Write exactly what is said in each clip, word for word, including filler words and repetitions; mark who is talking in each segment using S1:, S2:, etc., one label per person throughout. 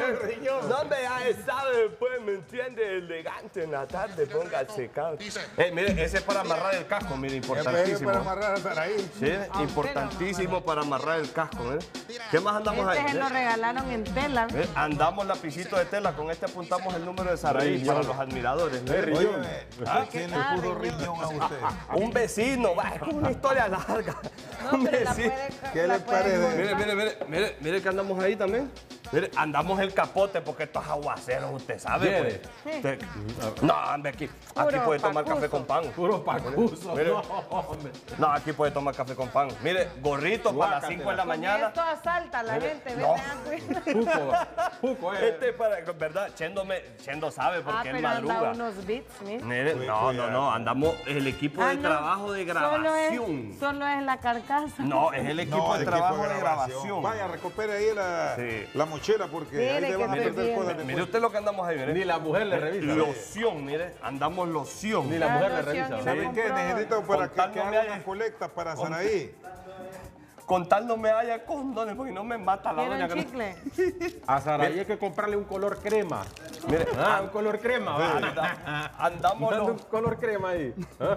S1: No, hombre, ya sabe, pues, ¿me entiende? Elegante en la tarde, póngase cabro. Eh, mire, ese es para amarrar el casco, mire, importantísimo.
S2: para amarrar a Saraí.
S1: Sí, importantísimo para amarrar el casco, mire. ¿Qué más andamos ahí?
S3: Este se lo regalaron en tela.
S1: Eh, Andamos lapicito de tela, con este apuntamos el número de Saraí para los admiradores. ¿No?
S2: Oye,
S1: ¿Ah?
S2: ¿quién le puso riñón a usted?
S1: Un vecino, va, es una historia larga.
S3: No,
S1: Un
S3: pero la
S1: vecino.
S3: puede,
S2: ¿Qué
S3: la
S2: le
S3: puede
S2: parece?
S3: cortar.
S1: Mire, mire, mire, mire, mire que andamos ahí también. Mire, andamos el capote porque estos aguaceros, usted sabe, pues. Usted- No, hombre, aquí, aquí
S3: Puro
S1: puede tomar
S3: pacuso.
S1: café con pan.
S4: Puro pacuso.
S1: Mire.
S4: No, hombre.
S1: No, aquí puede tomar café con pan. Mire, gorrito para las cinco de la
S3: Con
S1: mañana.
S3: esto asalta a la
S1: Mire,
S3: gente,
S1: no.
S3: vete a
S4: Juco, Juco, eh.
S1: Este para, verdad, Chendo, me, Chendo sabe
S3: Ah,
S1: porque él
S3: pero anda
S1: madruga.
S3: unos beats, mire.
S1: Mire, no, no, no, andamos el equipo
S3: Ah,
S1: de
S3: no,
S1: trabajo de
S3: Solo
S1: grabación.
S3: es, solo es la carcasa.
S1: No, es el equipo
S2: No,
S1: de
S2: el
S1: trabajo
S2: equipo
S1: de grabación.
S2: Vaya, recupere ahí la,
S1: Sí.
S2: la mochila porque
S3: Mire
S2: ahí le
S3: que
S2: van a
S3: se
S2: perder
S3: pierde.
S2: cosas
S1: Mire
S2: después.
S1: usted lo que andamos ahí, mire.
S4: Ni la mujer le revisa.
S1: Loción, mire, andamos loción.
S4: Ni la
S3: La
S4: mujer le
S3: loción
S4: revisa.
S3: y
S2: ¿Saben
S3: la
S2: qué?
S3: compró.
S2: Necesito para que, que
S1: Contándome
S2: haga
S1: ahí.
S2: una colecta para Saraí.
S1: Con tal no me haya condones porque no me mata la doña.
S3: ¿Quieren
S1: que no-
S3: chicle?
S4: A Saraí hay que comprarle un color crema.
S1: Mire,
S4: Ah, un color crema. va.
S1: anda- andamos
S4: Dando un
S1: los,
S4: color crema ahí.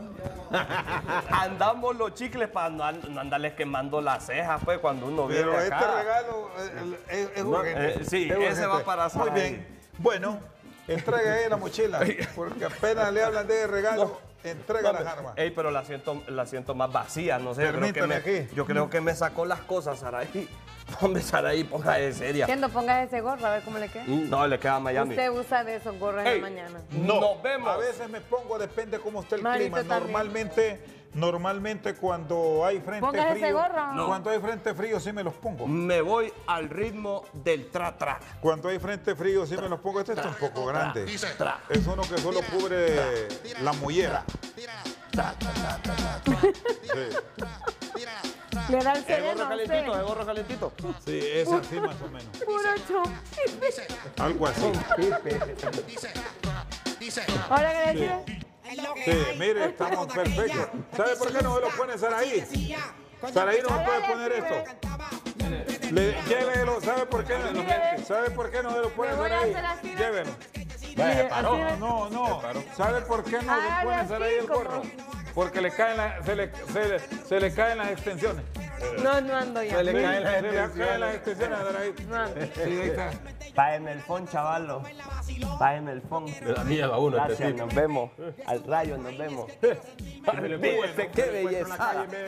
S1: andamos los chicles para no, an- no andarles quemando las cejas, pues, cuando uno viene
S2: Pero este
S1: acá.
S2: regalo eh, es, es
S1: No,
S2: urgente.
S1: eh, sí,
S2: Es
S1: ese va
S2: urgente.
S1: para
S2: Muy
S1: Saraí.
S2: bien. Bueno, entregue ahí la mochila, porque apenas le hablan de regalo, entrega las armas.
S1: Ey, pero la siento, la siento más vacía, no sé. Yo creo, que
S2: Permítame
S1: me,
S2: aquí.
S1: yo creo que me sacó las cosas, Saraí. Hombre, Saraí, póngase seria.
S3: Siendo, ponga ese gorro, a ver cómo le queda.
S1: No, le queda a Miami.
S3: Usted usa de esos gorros en
S1: Ey,
S3: la mañana.
S1: Nos vemos.
S2: A veces me pongo, depende cómo esté el
S3: Marito
S2: clima.
S3: también.
S2: Normalmente, normalmente cuando hay frente
S3: Póngase ese
S2: frío,
S3: gorro.
S1: No.
S2: cuando hay frente frío sí me los pongo.
S1: Me voy al ritmo del tra-tra.
S2: Cuando hay frente frío sí me los pongo. Este está un poco grande.
S1: Tra.
S2: Es uno que solo cubre la mollera. Sí,
S3: Le da el
S1: El
S3: sereno
S1: gorro
S3: a
S1: calentito,
S3: usted.
S1: el gorro calentito.
S2: sí, es así más o menos.
S3: Puro chompipe.
S2: Algo así.
S3: Ahora que le decía,
S2: Sí, mire, estamos perfectos. ¿Sabe por qué no se lo pone Saraí? Saraí no se puede poner esto. Le, llévelo, ¿sabe por qué no? ¿Sabe por qué no se lo pone
S3: Me voy a
S2: Saraí?
S3: hacer así, ¿no?
S2: Llévelo.
S3: mire, así de-
S2: No, no. ¿Sabe por qué no
S3: Hágale
S2: se pone
S3: así,
S2: Saraí el
S3: como-
S2: gorro? Porque le caen la- se, le, se, le, se le caen las extensiones.
S3: No, no ando ya.
S2: Se le
S1: caen
S2: caen
S1: las
S2: las
S1: extensiones.
S2: extensiones a Saraí.
S3: No ando.
S2: Sí, ahí está.
S1: Págame el phone, chavalo. Págame el phone.
S4: Le da miedo a uno este
S1: Gracias,
S4: tipo.
S1: nos vemos. Al rayo nos vemos.
S4: Que me le pongo
S1: Fíjese
S4: el-
S1: qué
S4: me encuentro en la
S1: belleza.
S4: calle, me-